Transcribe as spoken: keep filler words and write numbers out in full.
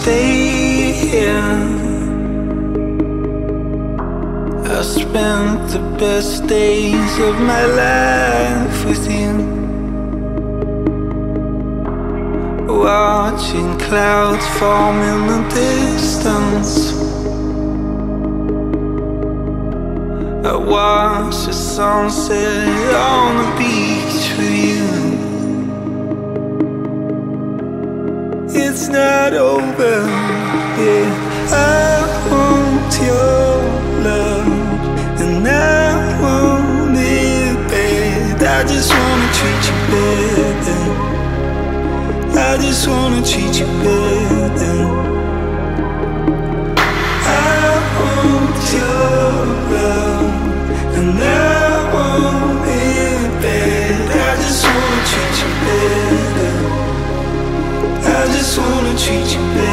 stay here. I spent the best days of my life with you, watching clouds form in the distance. I watched the sunset on the beach with you. It's not over, yeah. I want your love, and I want it bad. I just wanna treat you better. I just wanna treat you better. I want your love, and I want it bad. I just wanna treat you better. I just wanna treat you better.